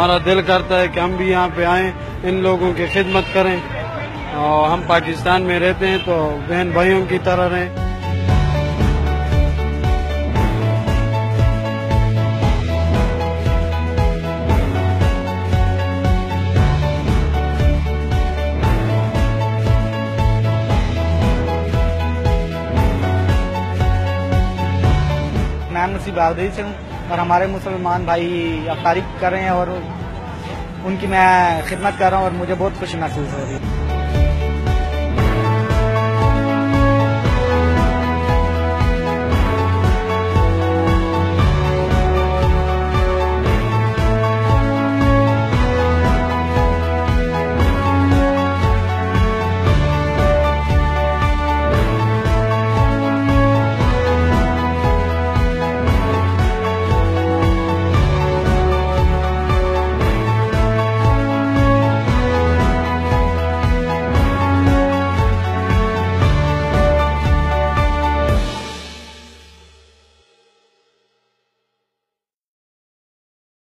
हमारा दिल करता है कि हम भी यहाँ पे आएं, इन लोगों की खिदमत करें। और हम पाकिस्तान में रहते हैं तो बहन भाइयों की तरह रहें। मैं मुसीबादी से हूँ और हमारे मुसलमान भाई अफ्तारी कर रहे हैं और उनकी मैं खिदमत कर रहा हूँ और मुझे बहुत खुशी महसूस हो रही है।